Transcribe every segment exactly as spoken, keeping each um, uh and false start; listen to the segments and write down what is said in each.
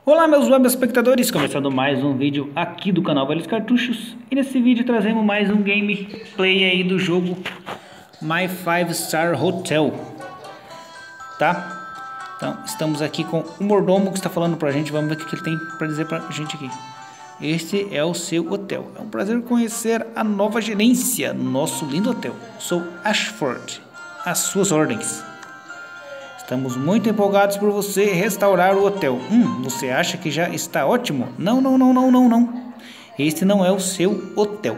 Olá meus web espectadores, começando mais um vídeo aqui do canal Velhos Cartuchos. E nesse vídeo trazemos mais um gameplay aí do jogo My Five Star Hotel, tá? Então estamos aqui com o mordomo que está falando pra gente, vamos ver o que ele tem pra dizer pra gente aqui. Este é o seu hotel, é um prazer conhecer a nova gerência do nosso lindo hotel. Sou Ashford, às suas ordens. Estamos muito empolgados por você restaurar o hotel. Hum, você acha que já está ótimo? Não, não, não, não, não, não. Este não é o seu hotel.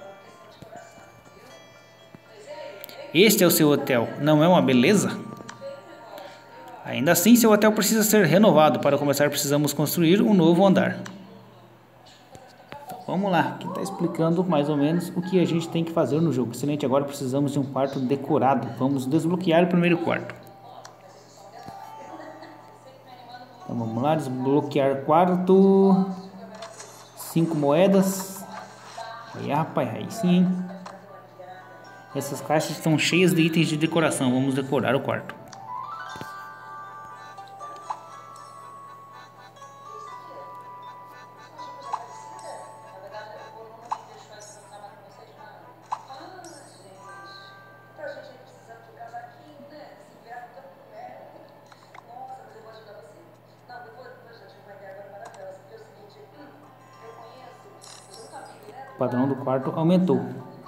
Este é o seu hotel, não é uma beleza? Ainda assim, seu hotel precisa ser renovado. Para começar, precisamos construir um novo andar. Então, vamos lá, aqui está explicando mais ou menos o que a gente tem que fazer no jogo. Excelente, agora precisamos de um quarto decorado. Vamos desbloquear o primeiro quarto. Então vamos lá, desbloquear quarto. Cinco moedas. Aí rapaz, aí sim, hein? Essas caixas estão cheias de itens de decoração. Vamos decorar o quarto. O padrão do quarto aumentou.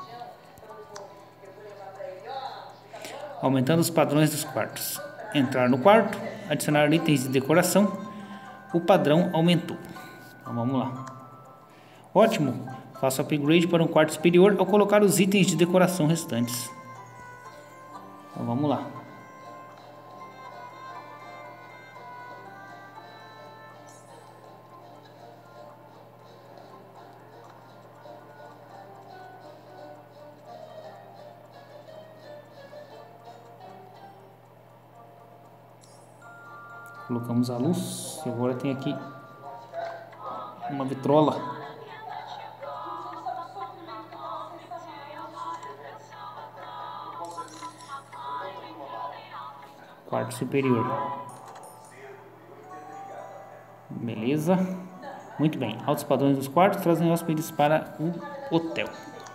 Aumentando os padrões dos quartos. Entrar no quarto, adicionar itens de decoração. O padrão aumentou. Então vamos lá. Ótimo. Faça upgrade para um quarto superior ao colocar os itens de decoração restantes. Então vamos lá. Colocamos a luz e agora tem aqui uma vitrola. Quarto superior. Beleza. Muito bem. Altos padrões dos quartos trazem hóspedes para o hotel.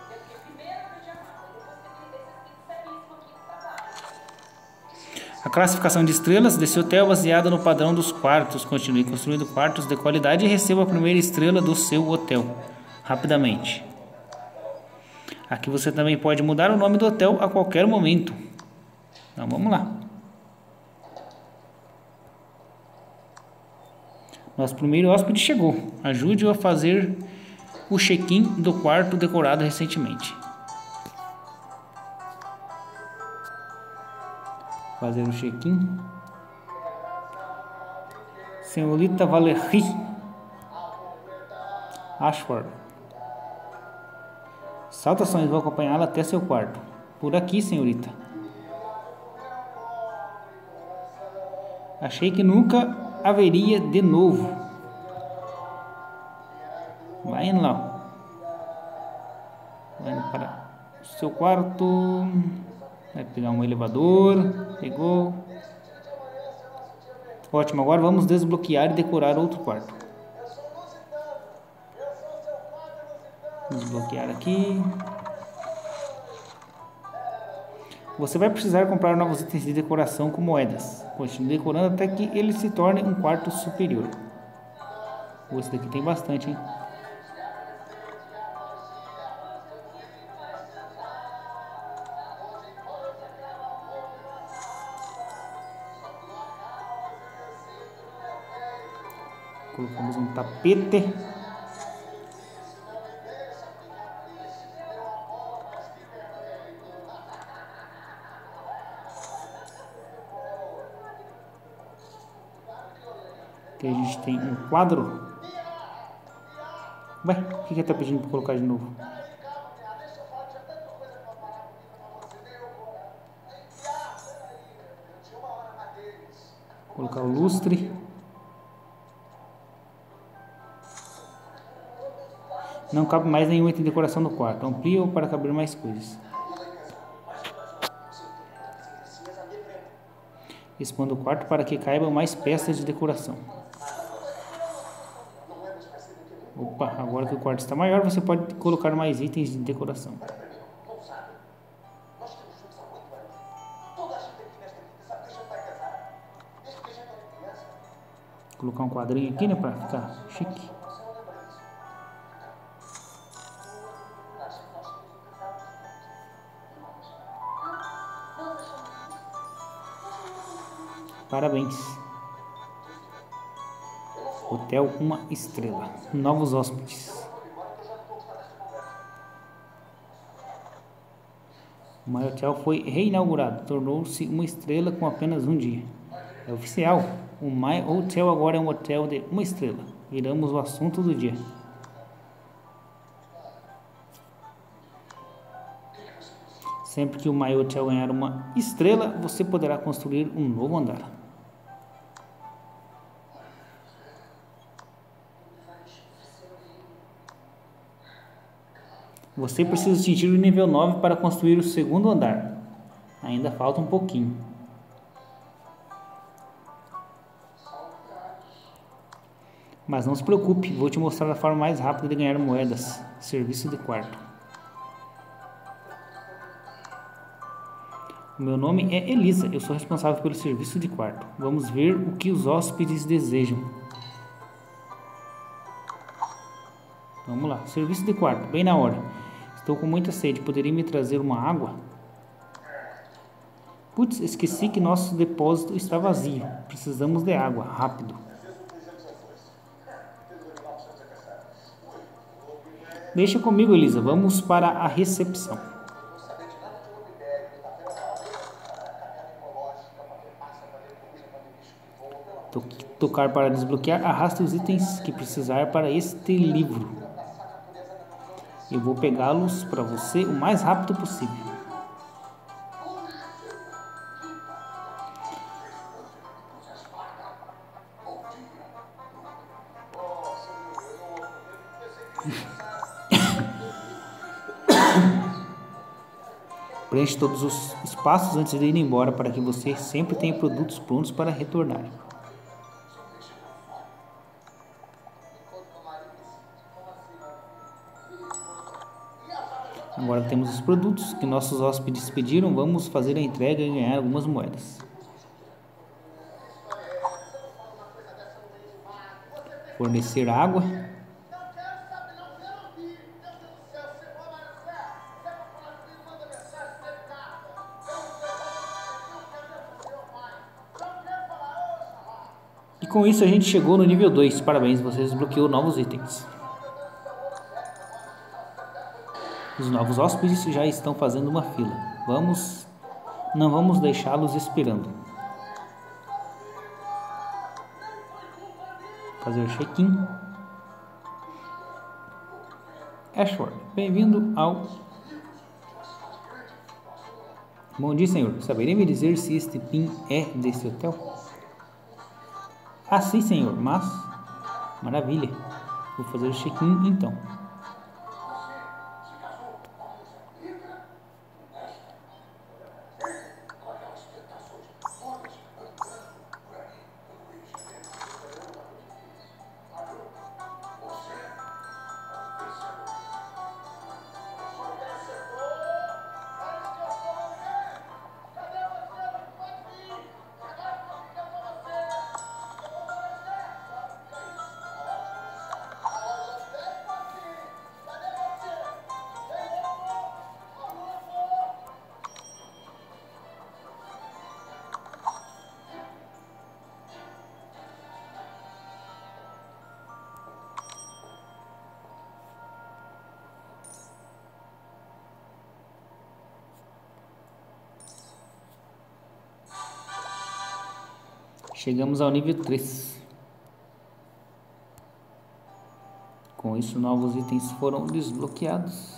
A classificação de estrelas desse hotel é baseada no padrão dos quartos. Continue construindo quartos de qualidade e receba a primeira estrela do seu hotel rapidamente. Aqui você também pode mudar o nome do hotel a qualquer momento. Então vamos lá. Nosso primeiro hóspede chegou. Ajude-o a fazer o check-in do quarto decorado recentemente. Fazer o check-in. Senhorita Valerie Ashford. Saudações, vou acompanhá-la até seu quarto. Por aqui, senhorita. Achei que nunca haveria de novo. Vai indo lá. Vai indo para o seu quarto. Vai pegar um elevador. Pegou. Ótimo, agora vamos desbloquear e decorar outro quarto. Desbloquear aqui. Você vai precisar comprar novos itens de decoração com moedas. Continue decorando até que ele se torne um quarto superior. Esse daqui tem bastante, hein? Colocamos um tapete. Aqui a gente tem um quadro. Ué, o que ele está pedindo para colocar de novo? Colocar o lustre. Não cabe mais nenhum item de decoração no quarto. Amplia para caber mais coisas. Expanda o quarto para que caibam mais peças de decoração. Opa, agora que o quarto está maior, você pode colocar mais itens de decoração. Vou colocar um quadrinho aqui, né, para ficar chique. Parabéns. Hotel uma estrela. Novos hóspedes. O My Hotel foi reinaugurado. Tornou-se uma estrela com apenas um dia. É oficial. O My Hotel agora é um hotel de uma estrela. Viramos o assunto do dia. Sempre que o My Hotel ganhar uma estrela, você poderá construir um novo andar. Você precisa atingir o nível nove para construir o segundo andar. Ainda falta um pouquinho. Mas não se preocupe, vou te mostrar a forma mais rápida de ganhar moedas. Serviço de quarto. O meu nome é Elisa, eu sou responsável pelo serviço de quarto. Vamos ver o que os hóspedes desejam. Vamos lá, serviço de quarto, bem na hora. Estou com muita sede, poderia me trazer uma água? Putz, esqueci que nosso depósito está vazio. Precisamos de água, rápido. Deixa comigo, Elisa, vamos para a recepção. Tocar para desbloquear, arraste os itens que precisar para este livro. Eu vou pegá-los para você o mais rápido possível. Preenche todos os espaços antes de ir embora para que você sempre tenha produtos prontos para retornar. Agora que temos os produtos que nossos hóspedes pediram, vamos fazer a entrega e ganhar algumas moedas. Fornecer água. E com isso a gente chegou no nível dois. Parabéns, você desbloqueou novos itens. Os novos hóspedes já estão fazendo uma fila. Vamos, não vamos deixá-los esperando. Fazer check-in. Ashford, bem-vindo ao... Bom dia, senhor. Saberia me dizer se este P I N é desse hotel? Ah, sim, senhor, mas... Maravilha. Vou fazer o check-in, então. Chegamos ao nível três. Com isso, novos itens foram desbloqueados.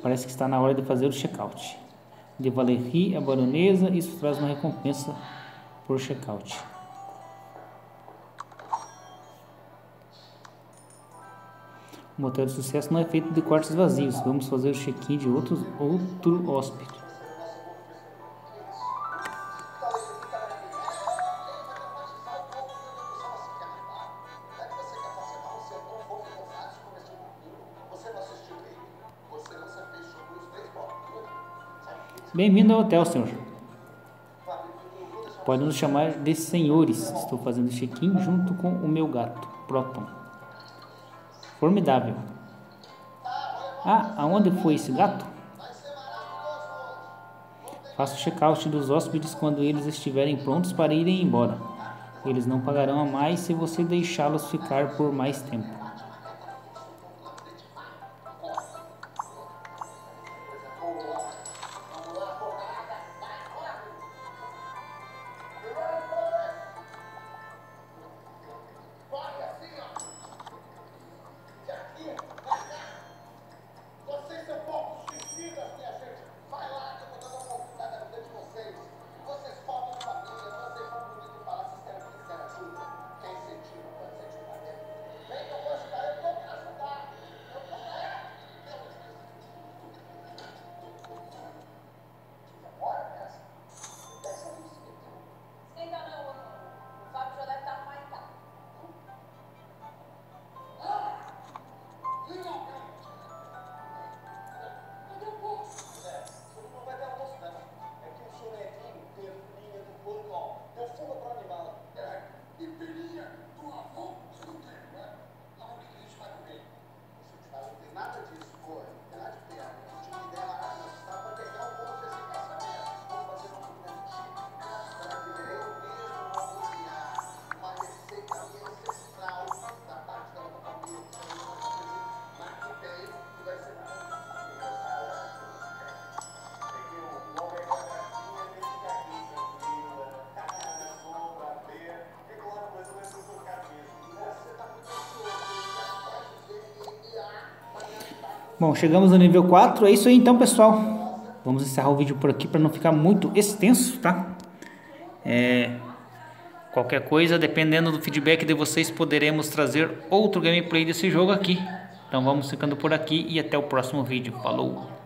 Parece que está na hora de fazer o check-out. De Valerie, a baronesa, isso traz uma recompensa por check-out. O motel de sucesso não é feito de quartos vazios. Vamos fazer o check-in de outros, outro hóspede. Bem-vindo ao hotel, senhor. Pode nos chamar de senhores. Estou fazendo check-in junto com o meu gato, Proton. Formidável. Ah, aonde foi esse gato? Faço check-out dos hóspedes quando eles estiverem prontos para irem embora. Eles não pagarão a mais se você deixá-los ficar por mais tempo. Bom, chegamos no nível quatro, é isso aí então, pessoal. Vamos encerrar o vídeo por aqui para não ficar muito extenso, tá? É, qualquer coisa, dependendo do feedback de vocês, poderemos trazer outro gameplay desse jogo aqui. Então vamos ficando por aqui e até o próximo vídeo. Falou!